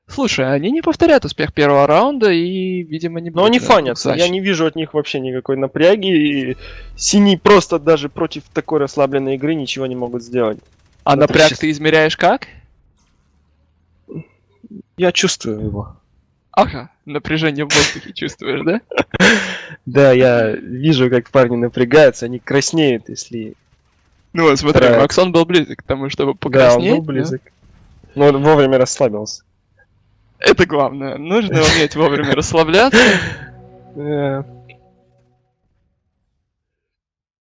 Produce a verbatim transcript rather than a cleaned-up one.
Слушай, они не повторяют успех первого раунда и, видимо, не Но будут... они фанятся, я не вижу от них вообще никакой напряги. И синий просто даже против такой расслабленной игры ничего не могут сделать. А Это напряг щас- ты измеряешь как? Я чувствую его. Ага, напряжение в воздухе чувствуешь, да? Да, я вижу, как парни напрягаются, они краснеют, если... Ну вот смотри, Стараются. Максон был близок к тому, чтобы Да, покраснеть. он был близок. Но он вовремя расслабился. Это главное. Нужно уметь вовремя расслабляться. Э,